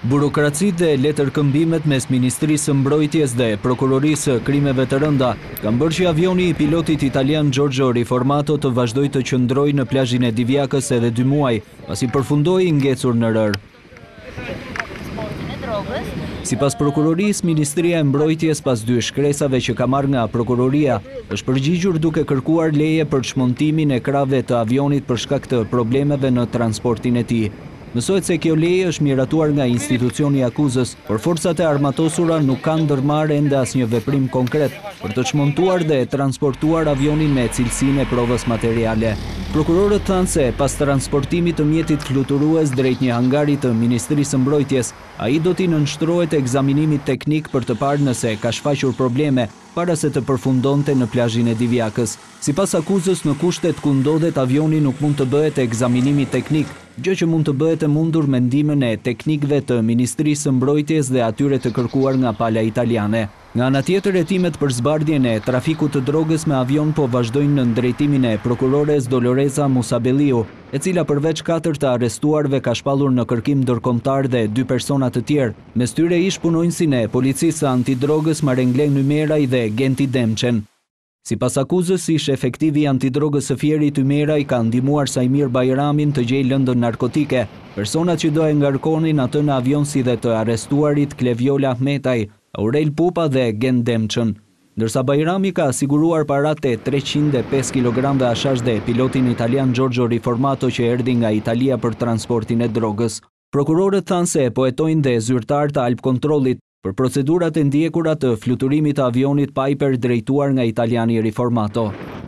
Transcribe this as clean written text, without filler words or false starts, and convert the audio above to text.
Burokracitë dhe letërkëmbimet mes Ministrisë së Mbrojtjes dhe Prokurorisë së Krimeve të Rënda kanë bërë që avioni i pilotit italian Giorgio Riformato të vazhdoi të qëndrojë në plazhin e Divjakës edhe 2 muaj, pasi përfundoi i ngecur në rër. Sipas prokurorisë, Ministria e Mbrojtjes pas 2 shkresave që ka marrë nga prokuroria, është përgjigjur duke kërkuar leje për çmontimin e krave të avionit për shkak të problemeve në transportin e tij. Mësohet se kjo leje është miratuar nga institucioni i akuzës, por forcat e armatosura nuk kanë ndërmarrë ende asnjë veprim konkret për të çmontuar dhe transportuar avionin me cilësinë e provës materiale. Prokurorët thanë se pas transportimit të mjetit fluturues drejt një hangari të Ministrisë së Mbrojtjes, ai do t'i nënshtrohet ekzaminimit teknik për të parë nëse ka shfaqur probleme para se të përfundonte në plazhin e Divjakës. Sipas akuzës, në kushtet ku ndodhet avioni nuk mund të bëhet ekzaminimi teknik, gjë që mund të bëhet e mundur me ndihmën e teknikëve të Ministrisë së Mbrojtjes dhe atyre të kërkuar nga pala italiane. Nga ana tjetër, hetimet për zbardhjen e trafikut të drogës me avion po vazhdojnë në drejtimin e prokurores Doloreza Musabelliu, e cila përveç 4 të arrestuarve ka shpallur në kërkim ndërkombëtar dhe 2 persona të tjerë, mes tyre ish punonjësin e policisë antidrogës Marenglen Ymeraj dhe Genti Demçen. Sipas akuzës, ish efektivi antidrogës së Fierit Ymeraj ka ndihmuar Sajmir Bajramin të gjejë lëndën narkotike, personat që do e ngarkonin atë në avion si dhe të arrestuarit Kleviola Ahmetaj, Aurel Pupa dhe Gent Demçen, ndërsa Bajrami ka siguruar paratë 305 kg hashash dhe pilotin italian Giorgio Riformato që erdhi nga Italia për transportin e drogës. Prokurorët thanë se po hetojnë dhe zyrtar të Alp Kontrollit për procedurat e ndjekura të fluturimit të avionit Piper drejtuar nga italiani Riformato.